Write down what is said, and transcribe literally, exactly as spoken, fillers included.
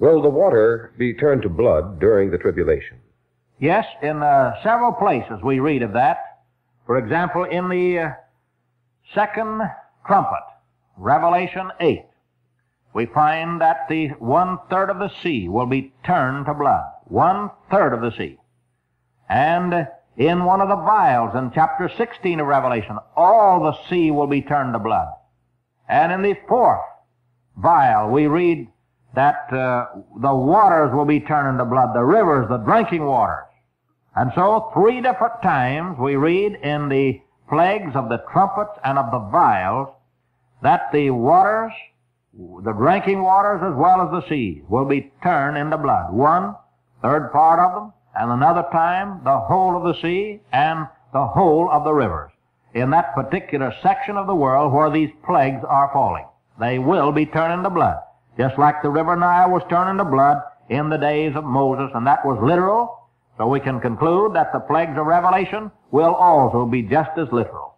Will the water be turned to blood during the tribulation? Yes, in uh, several places we read of that. For example, in the uh, second trumpet, Revelation eight, we find that the one-third of the sea will be turned to blood. One-third of the sea. And in one of the vials in chapter sixteen of Revelation, all the sea will be turned to blood. And in the fourth vial, we read that uh, the waters will be turned into blood, the rivers, the drinking waters. And so, three different times we read in the plagues of the trumpets and of the vials that the waters, the drinking waters as well as the seas, will be turned into blood. One third part of them, and another time the whole of the sea and the whole of the rivers. In that particular section of the world where these plagues are falling, they will be turned into blood. Just like the river Nile was turned into blood in the days of Moses, and that was literal. So we can conclude that the plagues of Revelation will also be just as literal.